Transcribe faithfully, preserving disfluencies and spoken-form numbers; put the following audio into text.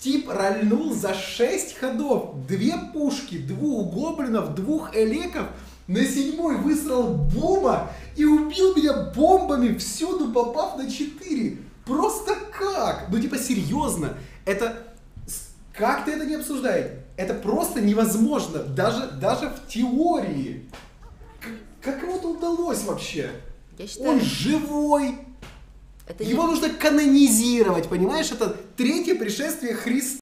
Тип рольнул за шесть ходов. Две пушки, двух гоблинов, двух элеков. На седьмой высрал Буба и убил меня бомбами, всюду попав на четыре. Просто как? Ну типа серьезно. Это... Как ты это не обсуждаете? Это просто невозможно. Даже, даже в теории. Как, как ему это удалось вообще? Я считаю... Он живой. Это Его не... нужно канонизировать, понимаешь? Это третье пришествие Христа.